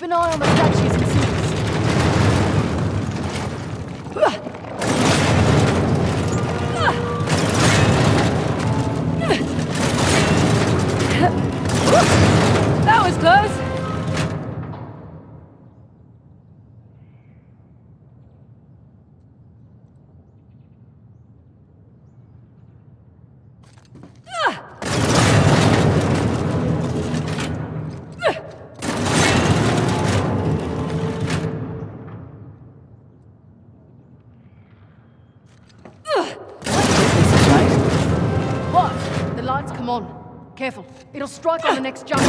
an eye on the statues and symbols. That was close. Come on. Careful. It'll strike on the next jump.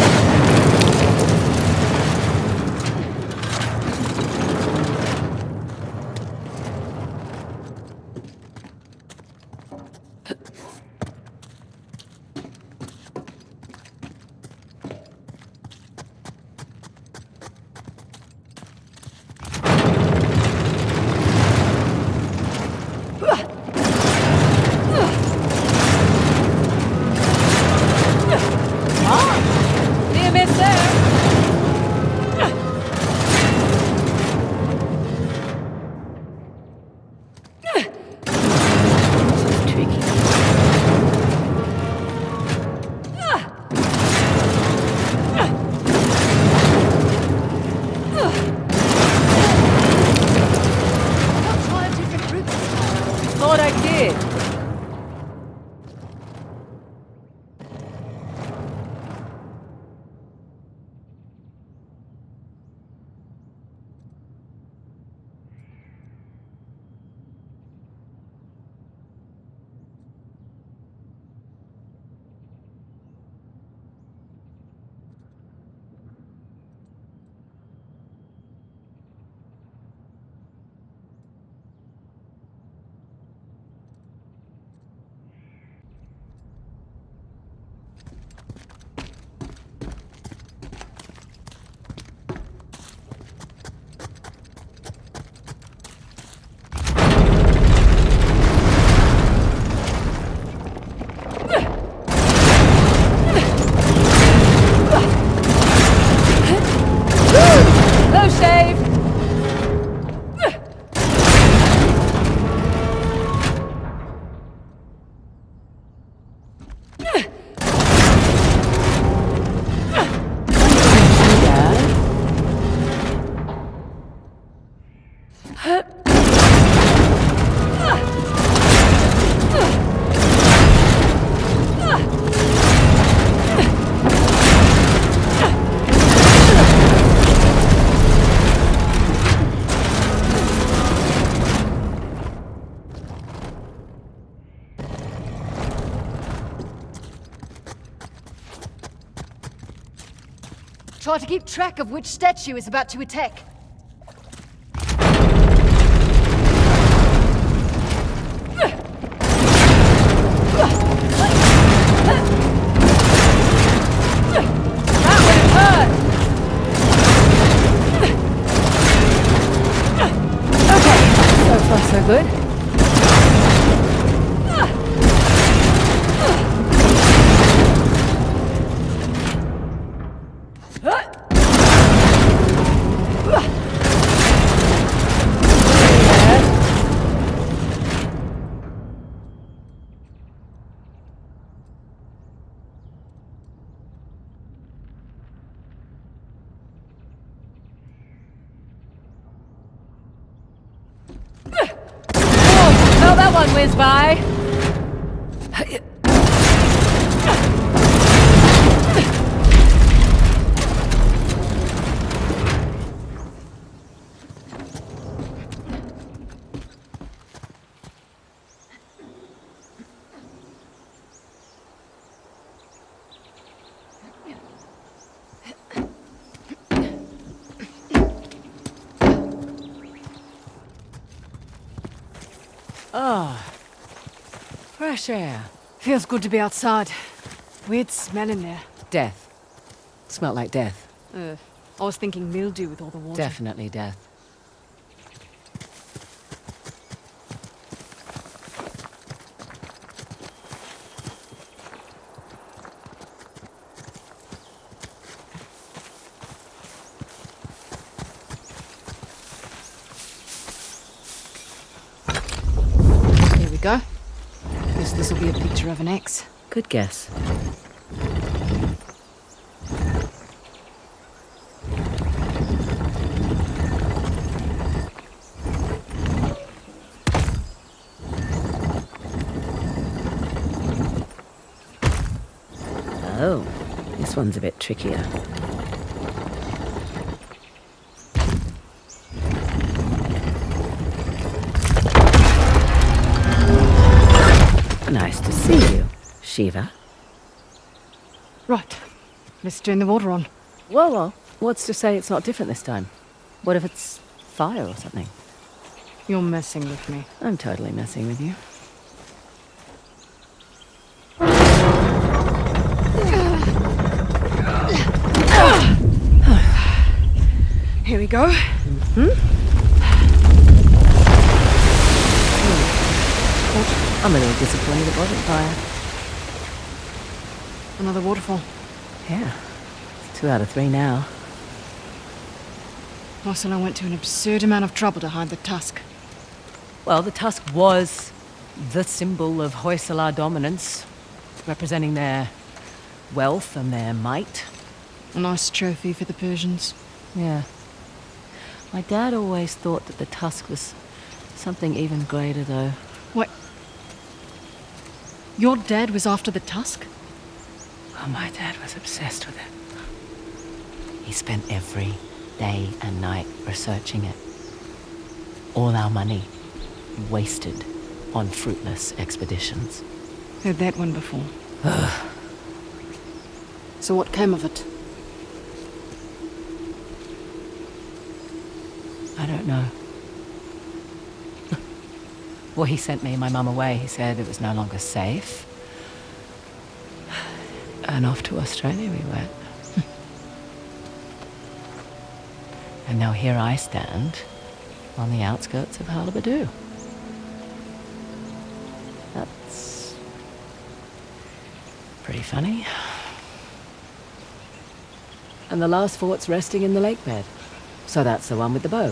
Try to keep track of which statue is about to attack. That would hurt! Okay, so far so good. Oh, that one whizzed by. Oh, fresh air. Feels good to be outside. Weird smell in there. Death. Smelled like death. I was thinking mildew with all the water. Definitely death. we go. Guess this will be a picture of an X. Good guess. Oh, this one's a bit trickier. Nice to see you, Shiva. Right. Let's turn the water on. Whoa. What's to say it's not different this time? What if it's fire or something? You're messing with me. I'm totally messing with you. Here we go. I'm a little disappointed it wasn't fire. Another waterfall. Yeah. It's 2 out of 3 now. Ursula went to an absurd amount of trouble to hide the tusk. Well, the tusk was the symbol of Hoysala dominance, representing their wealth and their might. A nice trophy for the Persians. Yeah. My dad always thought that the tusk was something even greater, though. What? Your dad was after the tusk? Oh, my dad was obsessed with it. He spent every day and night researching it. All our money wasted on fruitless expeditions. Heard that one before. So what came of it? I don't know. Well, he sent me and my mum away. He said it was no longer safe. And off to Australia we went. And now here I stand on the outskirts of Halibadu. That's pretty funny. And the last fort's resting in the lake bed. So that's the one with the bow.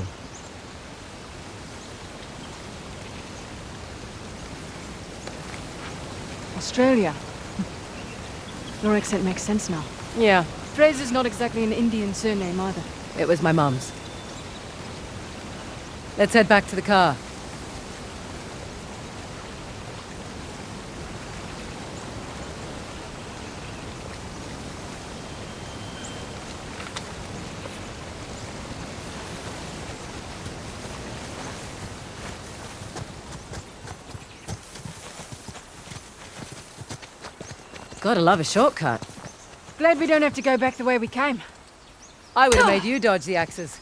Australia. Your accent makes sense now. Yeah, Frazer's not exactly an Indian surname either. it was my mum's. Let's head back to the car. Gotta love a shortcut. Glad we don't have to go back the way we came. I would have made you dodge the axes.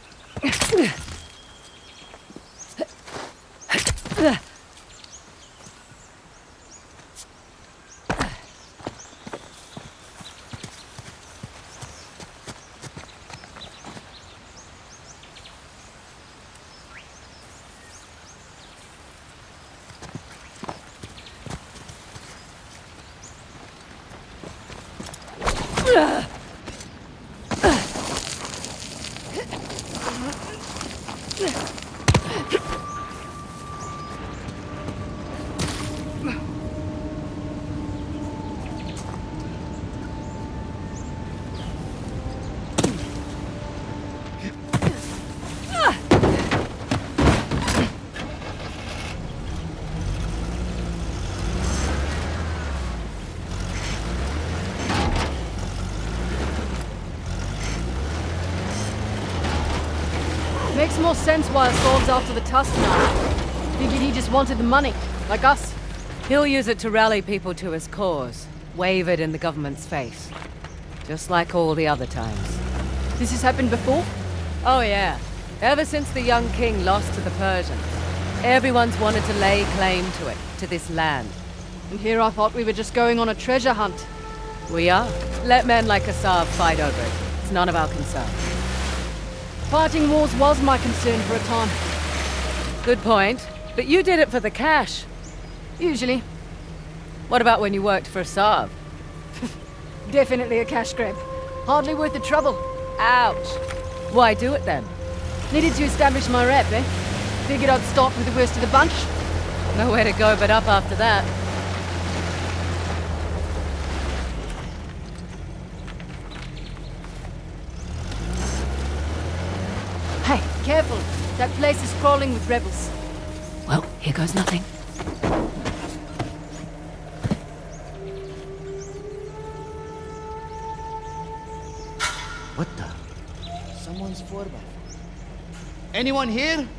Makes more sense why Assault's after the tusk now. Figured he just wanted the money, like us. He'll use it to rally people to his cause, wave it in the government's face. Just like all the other times. This has happened before? Oh yeah. Ever since the young king lost to the Persians, everyone's wanted to lay claim to it, to this land. And here I thought we were just going on a treasure hunt. We are. Let men like Asav fight over it. It's none of our concern. Fighting wars was my concern for a time. Good point. But you did it for the cash. Usually. What about when you worked for Asav? Definitely a cash grab. Hardly worth the trouble. Ouch. Why do it then? Needed to establish my rep, eh? Figured I'd start with the worst of the bunch. Nowhere to go but up after that. Hey, careful! That place is crawling with rebels. Well, here goes nothing. What the? Someone's 4x4. Anyone here?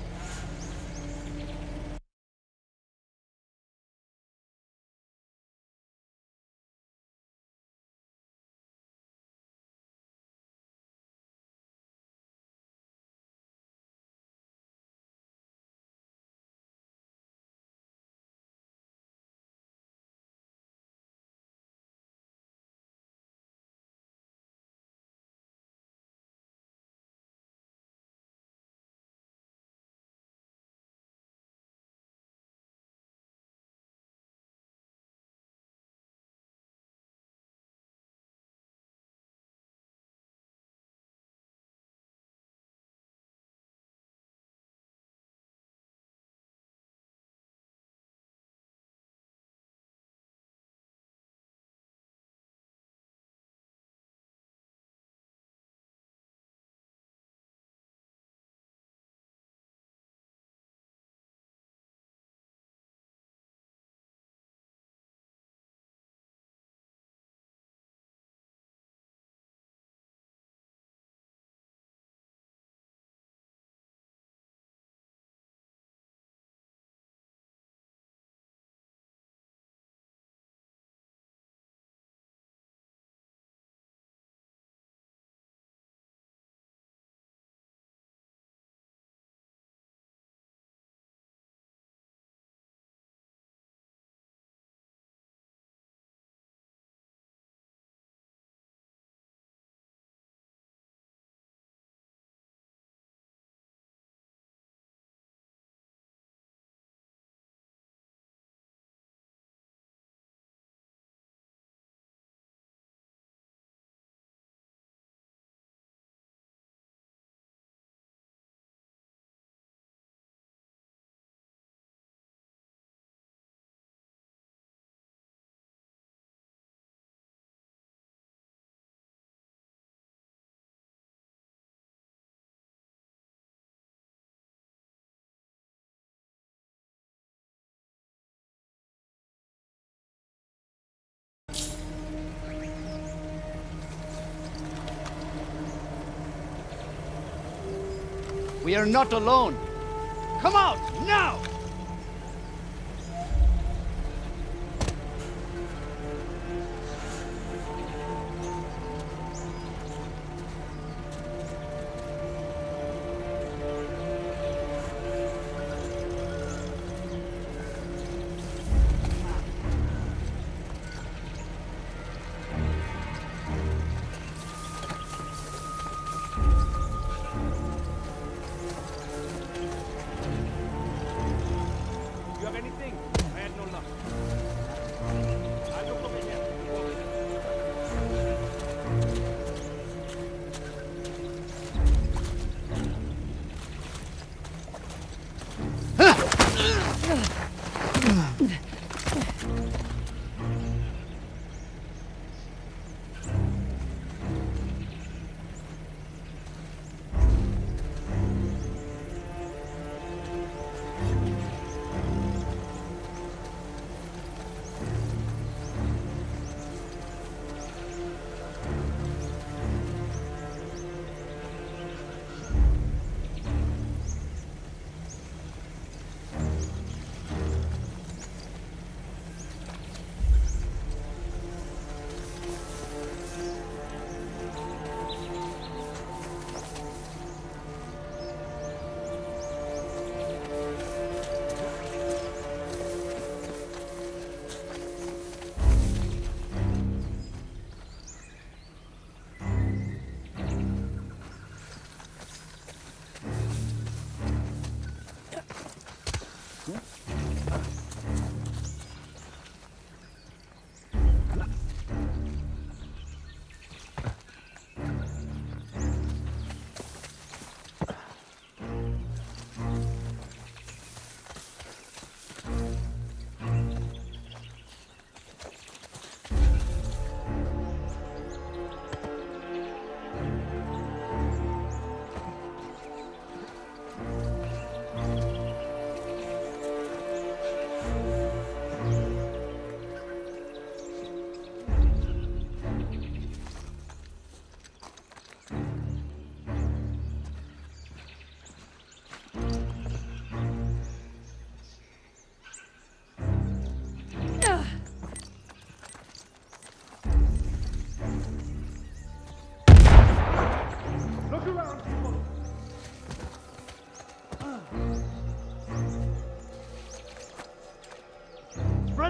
We are not alone. Come out, now!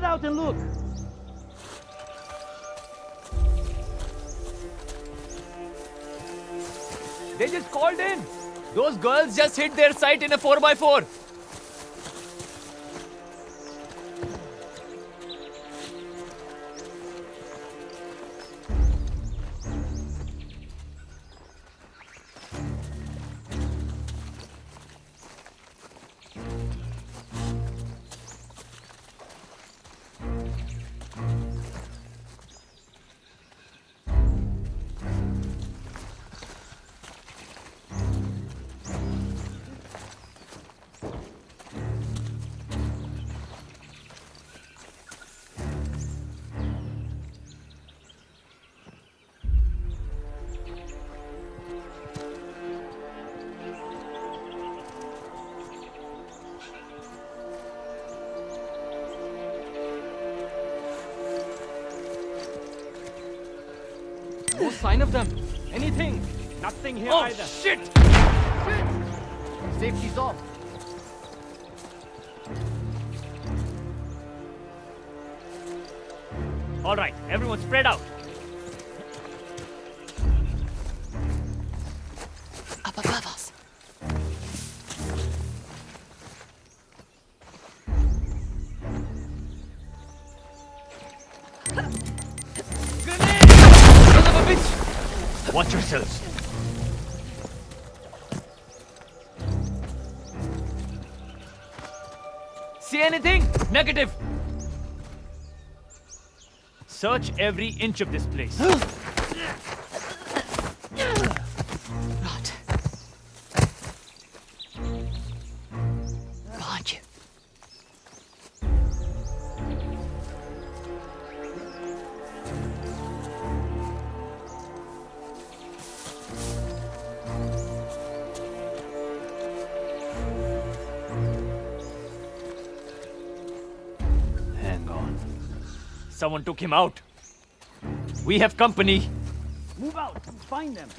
Get out and look! They just called in. Those girls just hit their site in a 4x4. No sign of them. Anything. Nothing here either. Shit! Shit! Safety's off. All right, everyone spread out. Up above us. Son of a bitch! Watch yourselves. See anything? Negative. Search every inch of this place. Right. Behind you. Hang on. Someone took him out. We have company. Move out. Find them.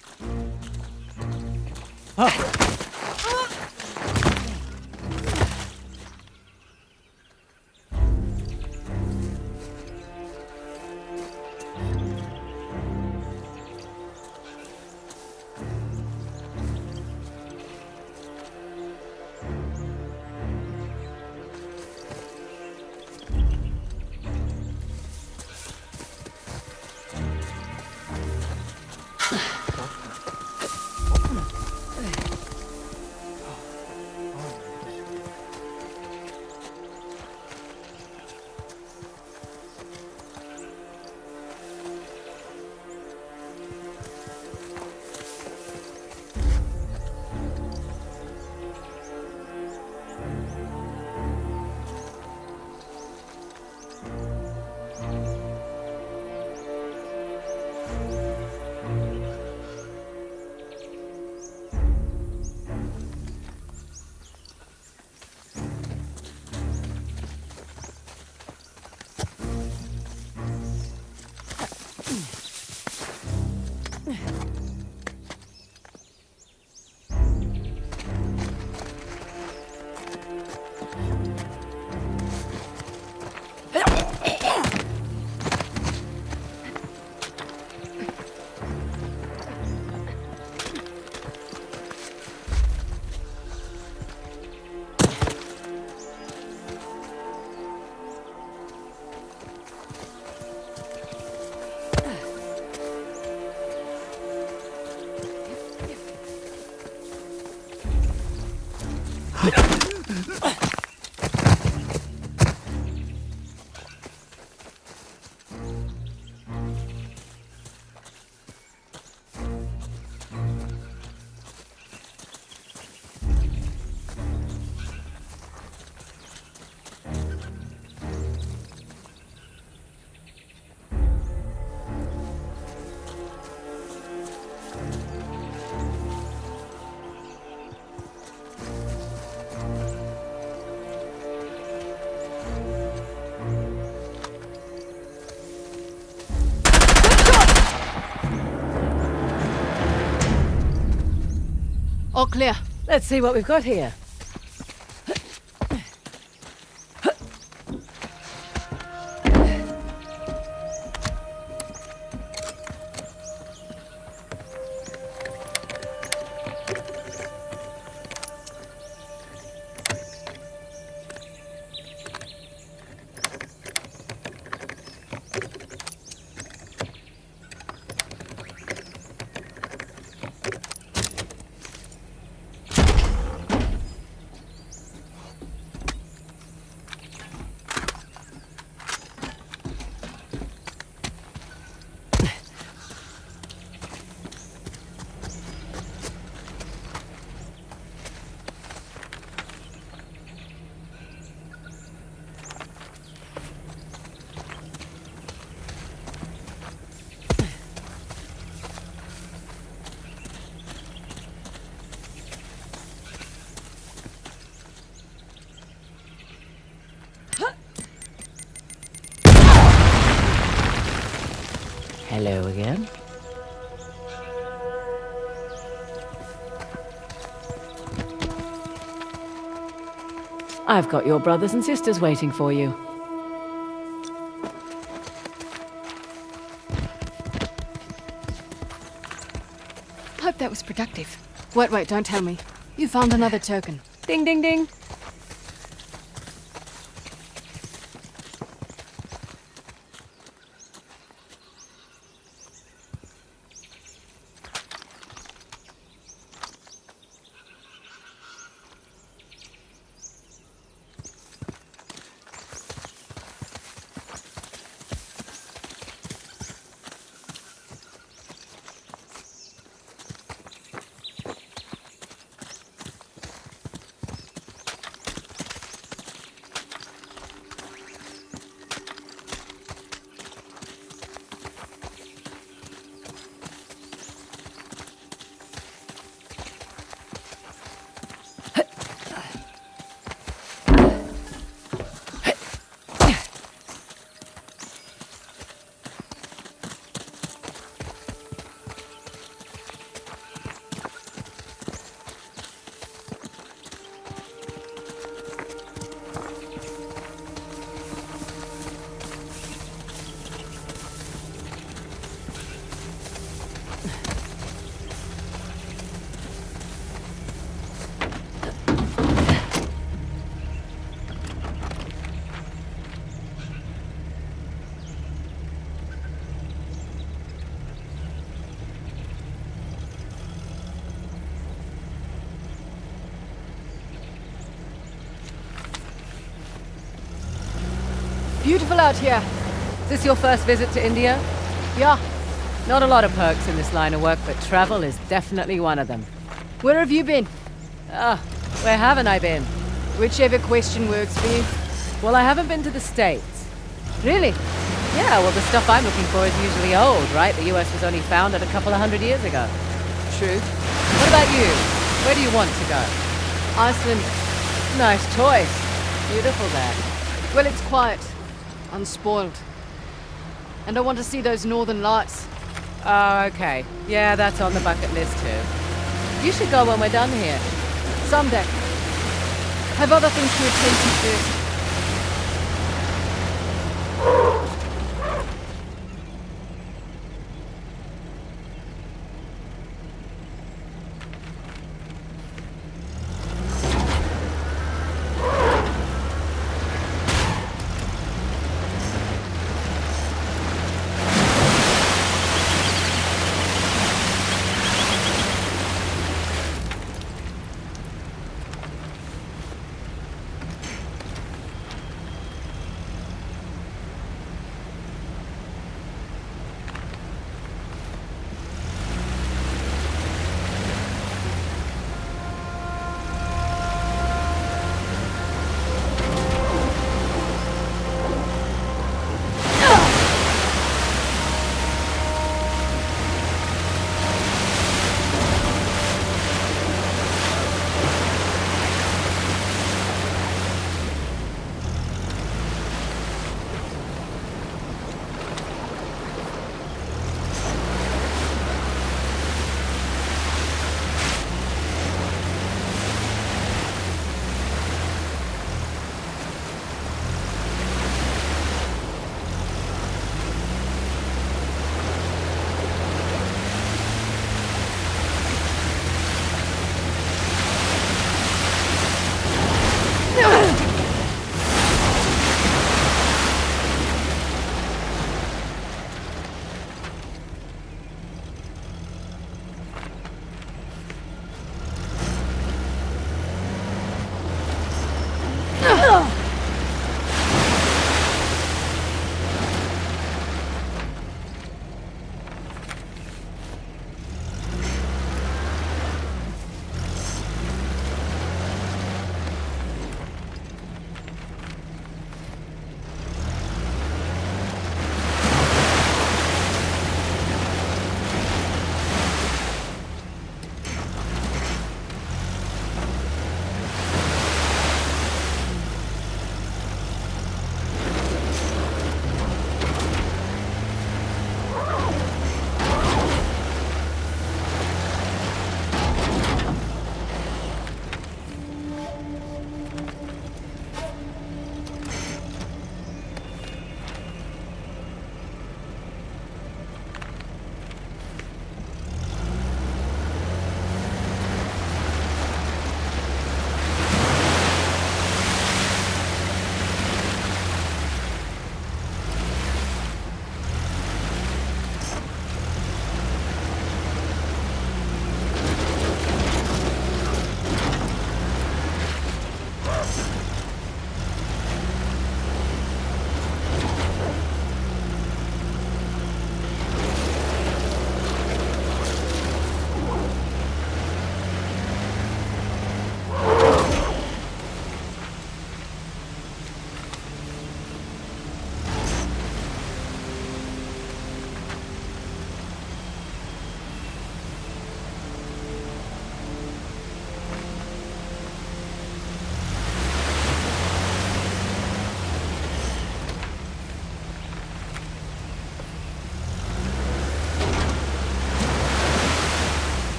All clear. Let's see what we've got here. Hello again. I've got your brothers and sisters waiting for you. Hope that was productive. Wait, don't tell me. You found another token. Ding, ding, ding. Beautiful out here. Is this your first visit to India? Yeah. Not a lot of perks in this line of work, but travel is definitely one of them. Where have you been? Where haven't I been? Whichever question works for you. Well, I haven't been to the States. Really? Yeah, well, the stuff I'm looking for is usually old, right? The US was only founded a couple of 100 years ago. True. What about you? Where do you want to go? Iceland. Nice choice. Beautiful there. Well, it's quiet. Unspoiled. And I want to see those northern lights. Oh, okay. Yeah, that's on the bucket list too. You should go when we're done here. Someday. Have other things to attend to first.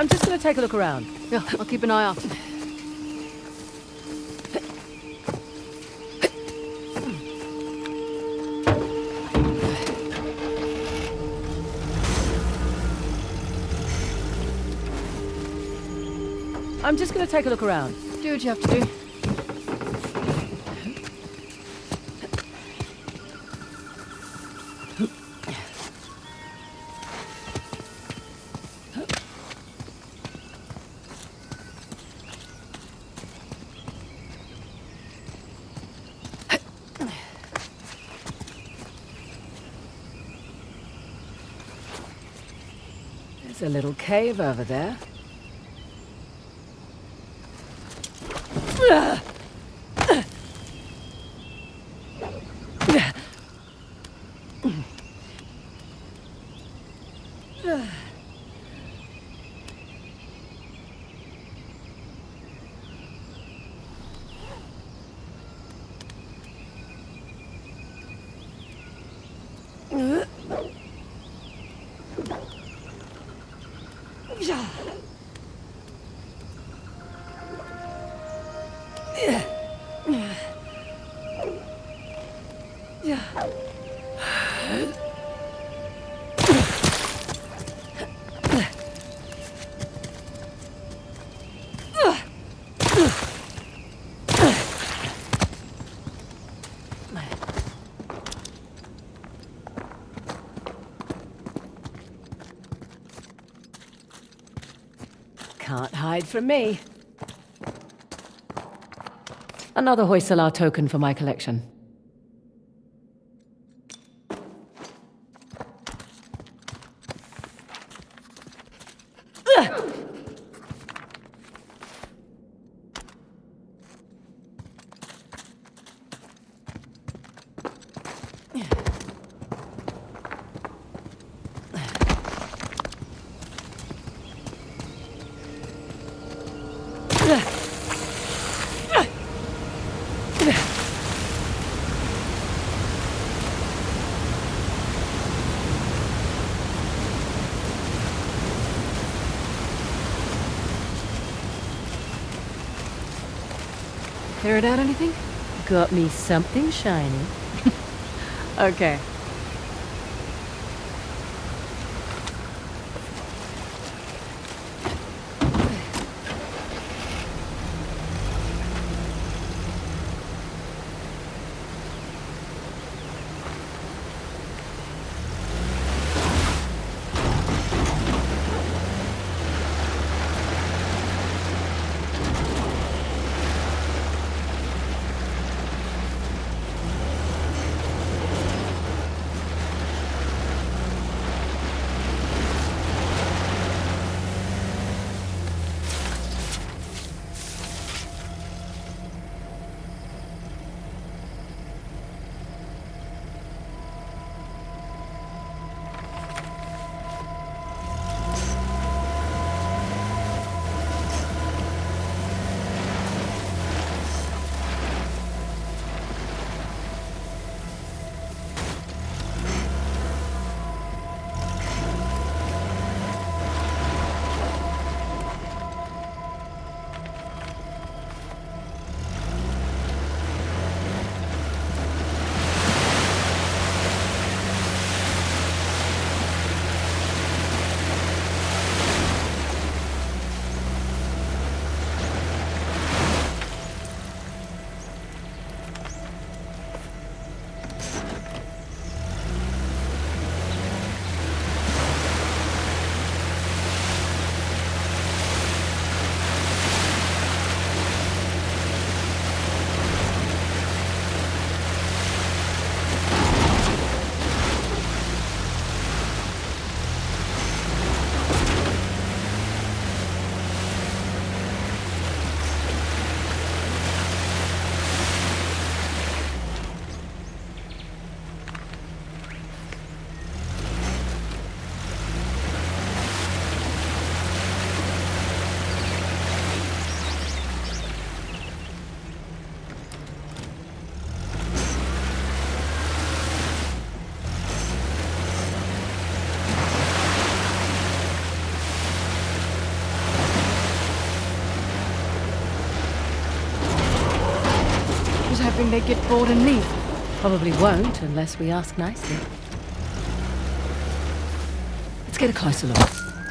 I'm just gonna take a look around. Yeah, I'll keep an eye out. I'm just gonna take a look around. Do what you have to do. There's a little cave over there. Can't hide from me. Another Hoysala token for my collection. Ferret out anything? Got me something shiny. Okay. hoping they'd get bored and leave. Probably won't unless we ask nicely. Let's get a closer look.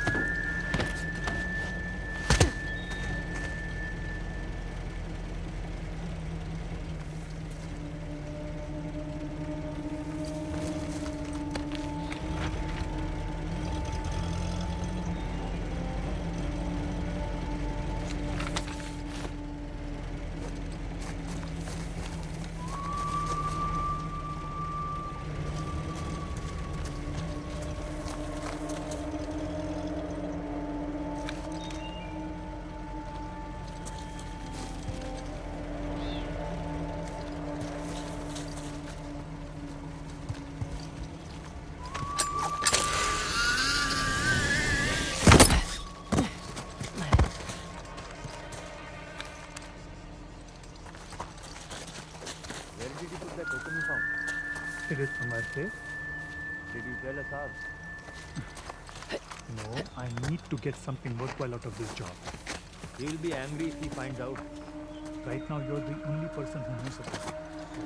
It is from my safe. Did you tell us how? No, I need to get something worthwhile out of this job. He'll be angry if he finds out. Right now, you're the only person who knows about it.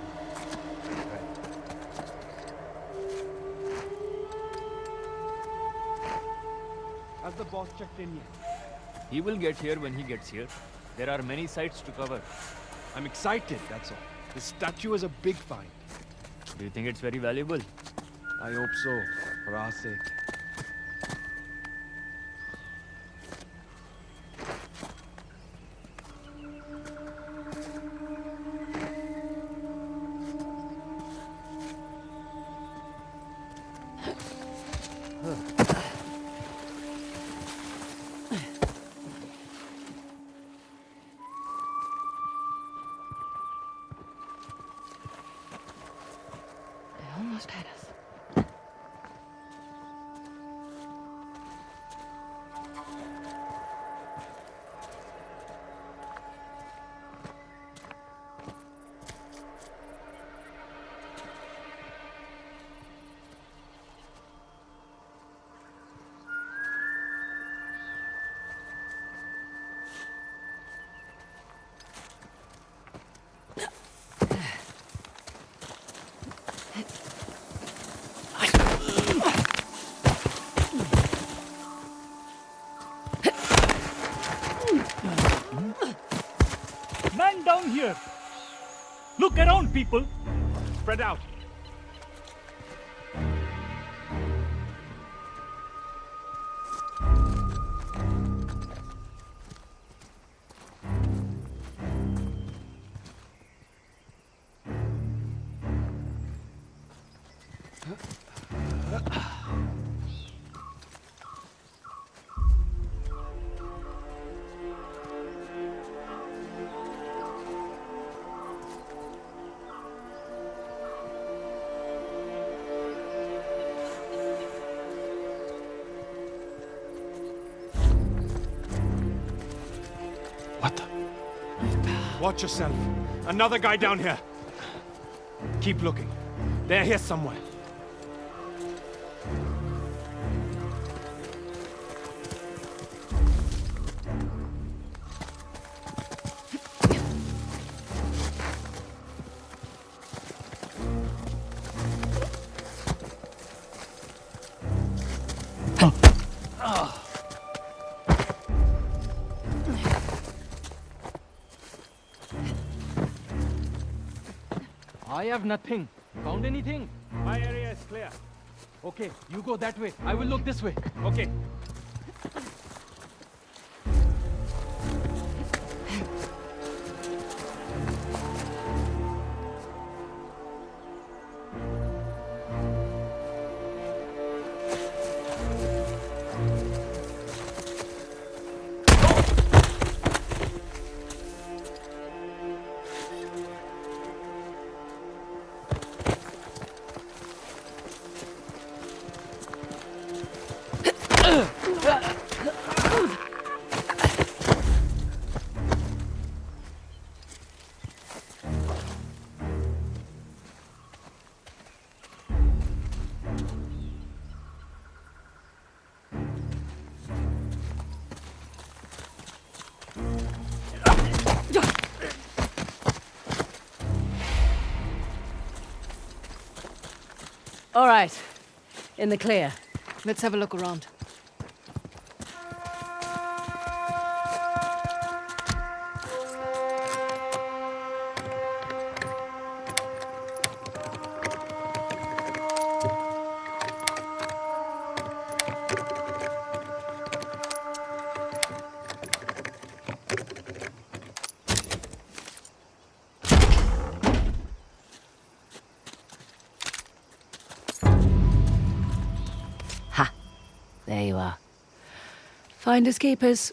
Has the boss checked in yet? He will get here when he gets here. There are many sites to cover. I'm excited, that's all. The statue is a big find. Do you think it's very valuable? I hope so, for our sake. Almost had us. Man down here! Look around, people! Spread out. What the? Watch yourself. Another guy down here. Keep looking. They're here somewhere. I have nothing. Found anything? My area is clear. Okay, you go that way. I will look this way. Okay. All right. In the clear. Let's have a look around. There you are. Finders keepers.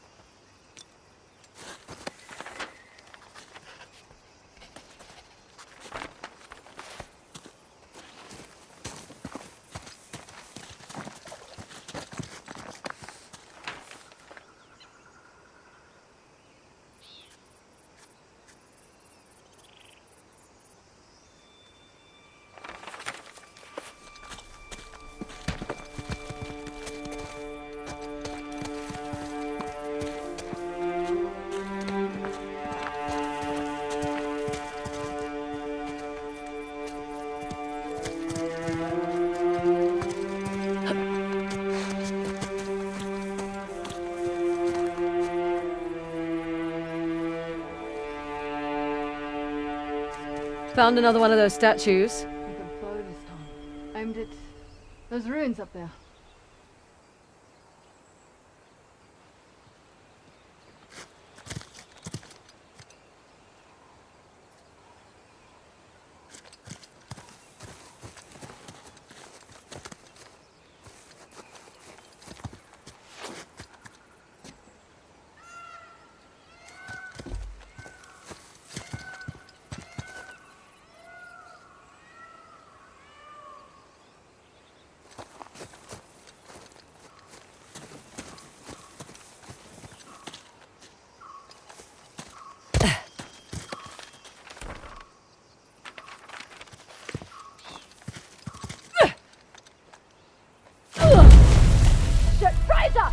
Found another one of those statues. With a bow this time. Aimed at those ruins up there. Frazer!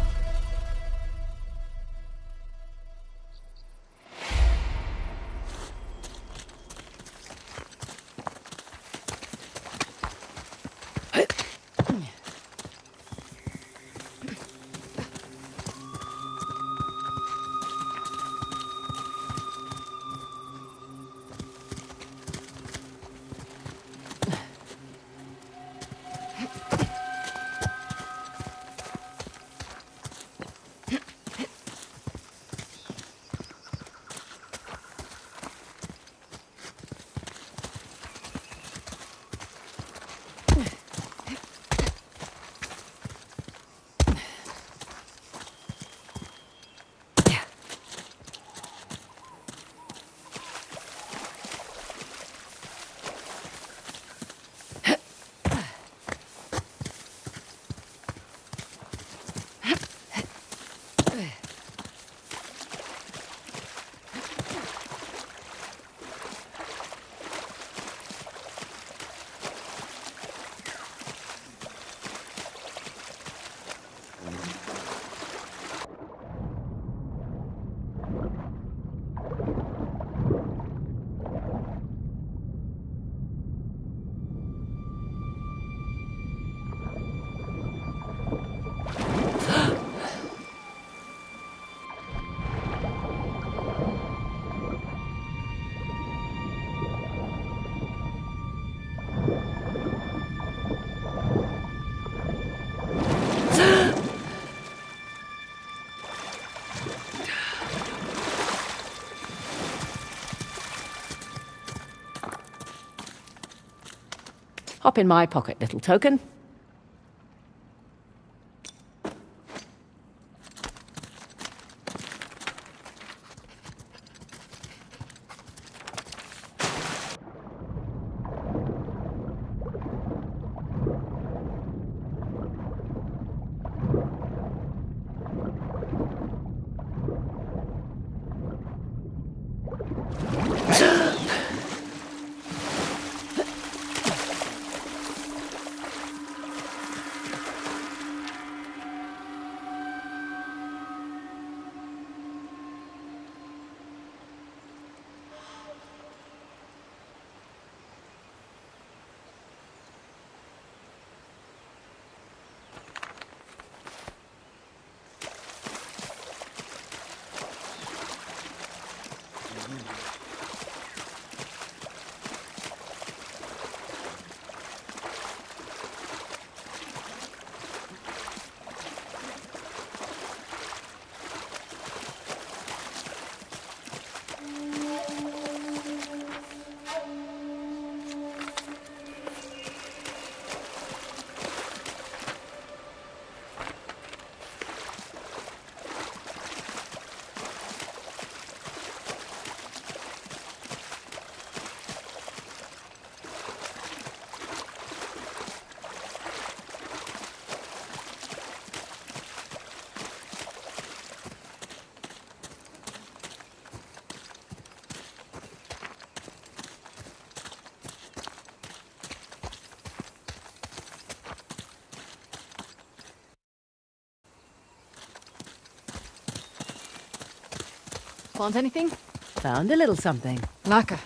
Hop in my pocket, little token. Find anything? Found a little something. Laka.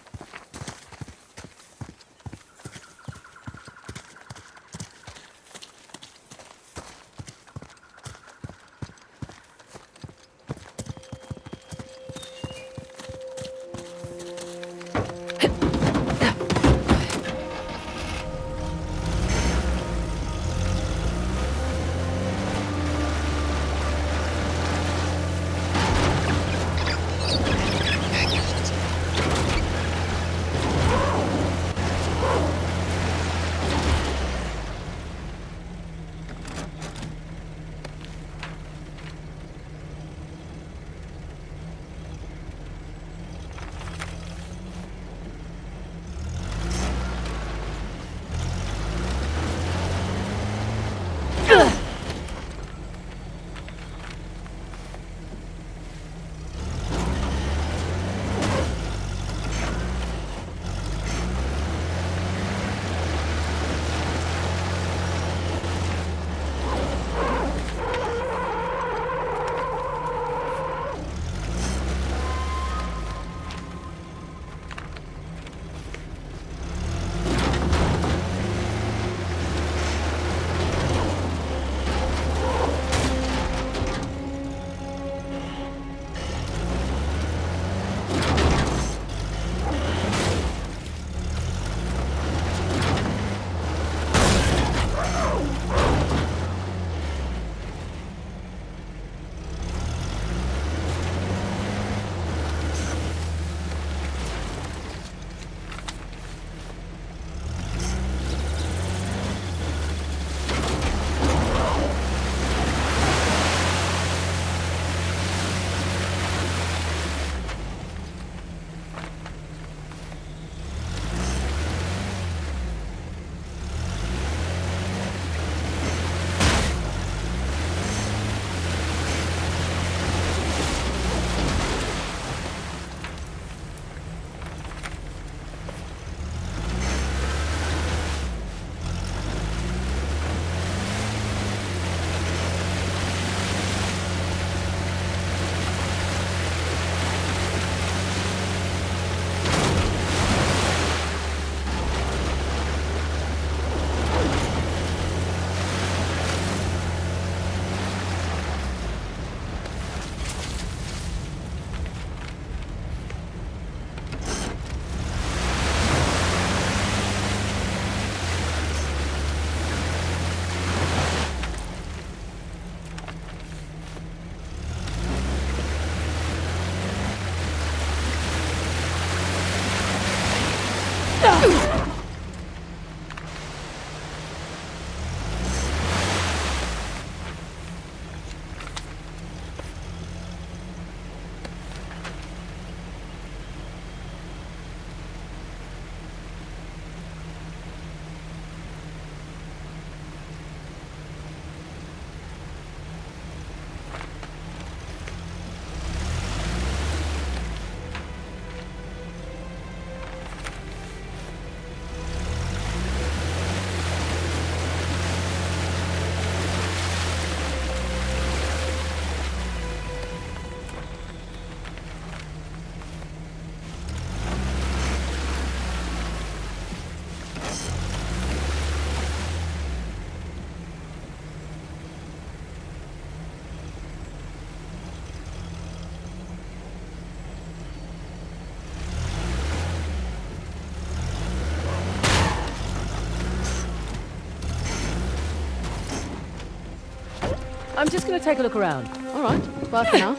I'm just gonna take a look around. All right, bye for now.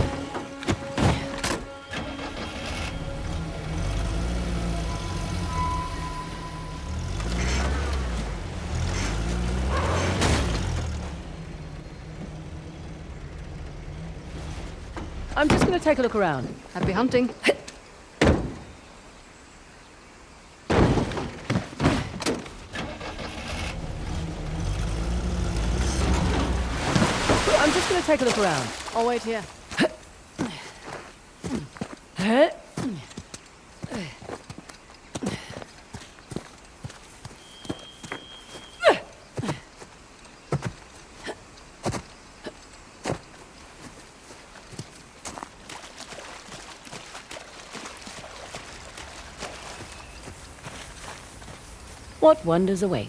I'm just gonna take a look around. Happy hunting. I'm just gonna take a look around. I'll wait here. what wonders await?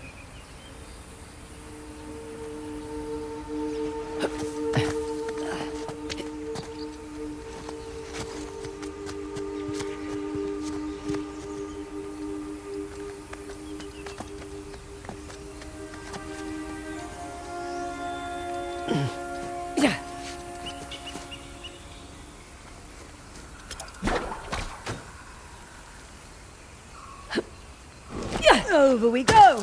Over we go!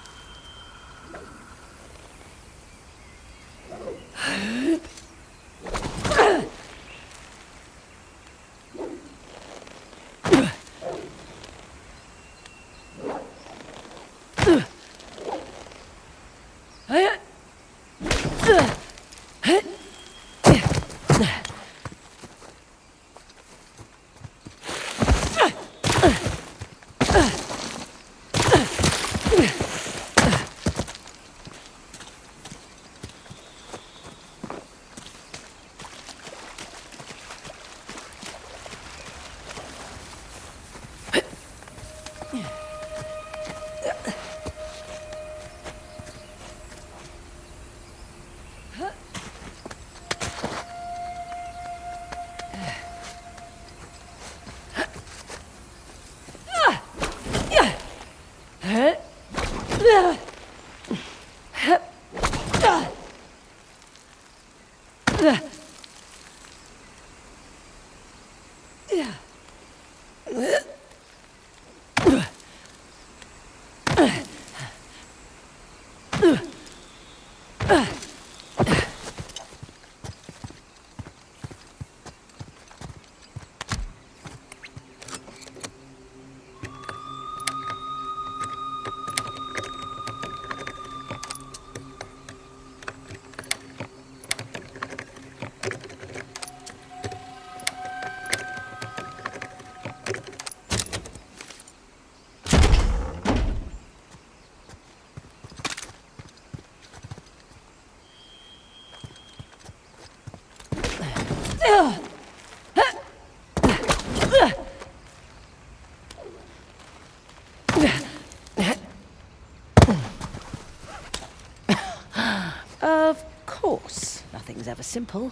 Of course, nothing's ever simple.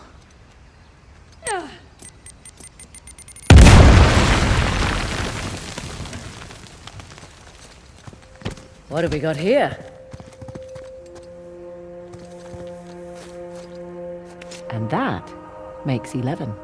What have we got here? And that makes 11.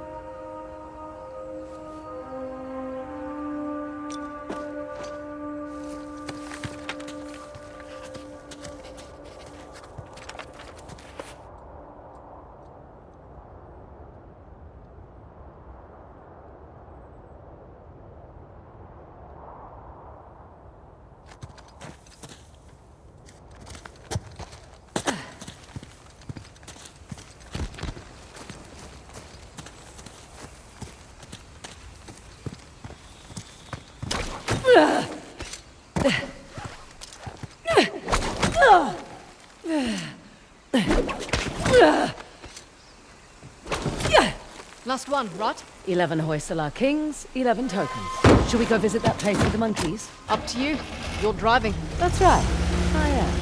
Last one, right? 11 Hoysala Kings, 11 tokens. Should we go visit that place with the monkeys? Up to you. You're driving. That's right. I am.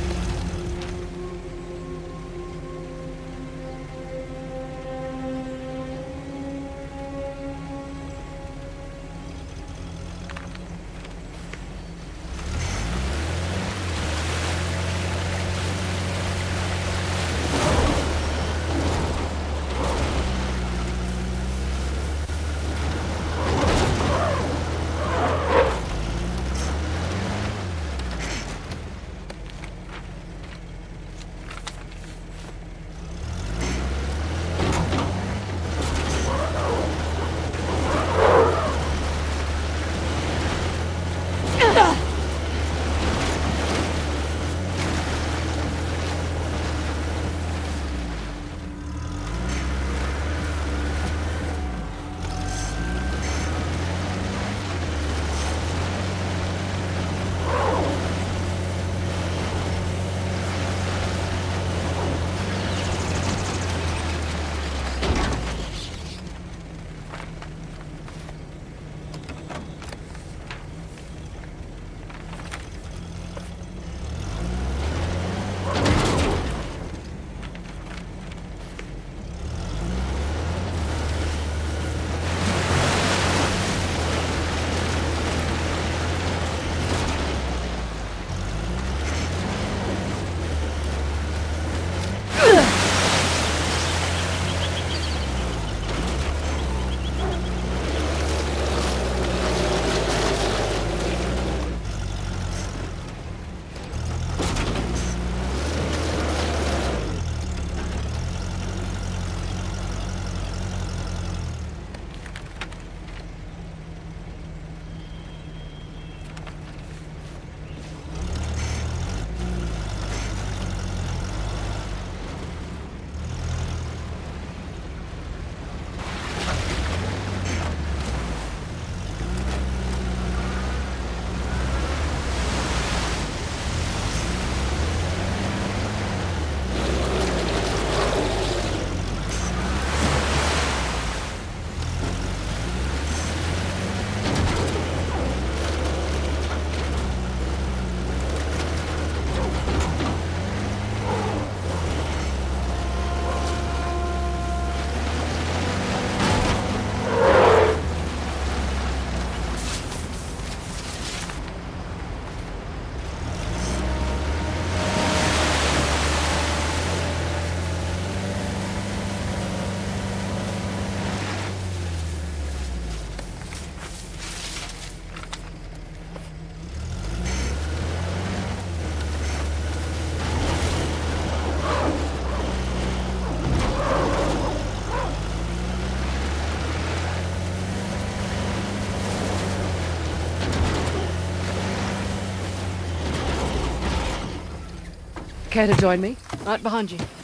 Care to join me? Right behind you.